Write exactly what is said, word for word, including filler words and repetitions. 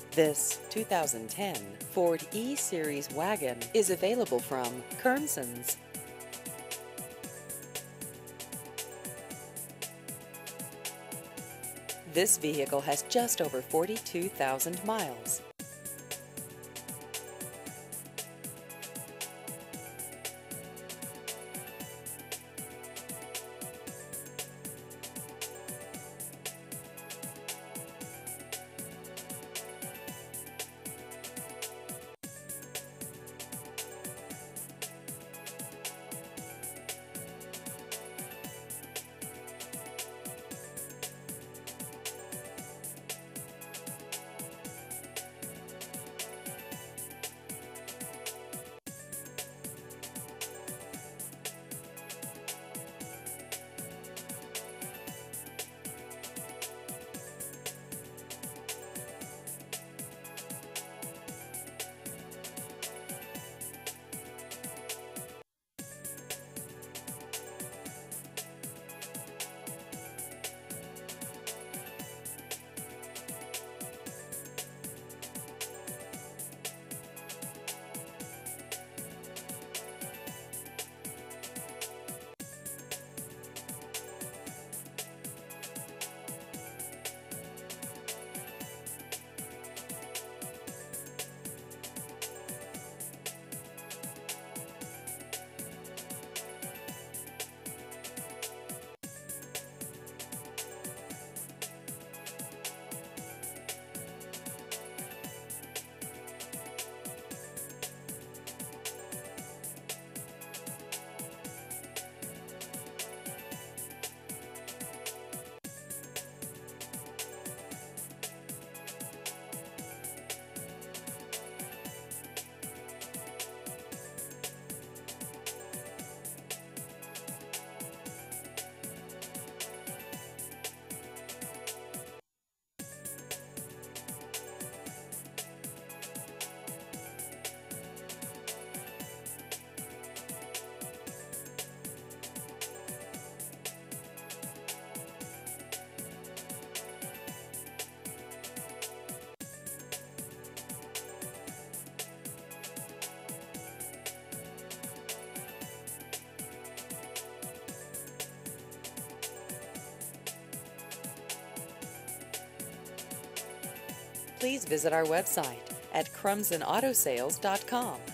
This two thousand ten Ford E-Series wagon is available from Kernsons. This vehicle has just over forty-two thousand miles. Please visit our website at crumbson auto sales dot com.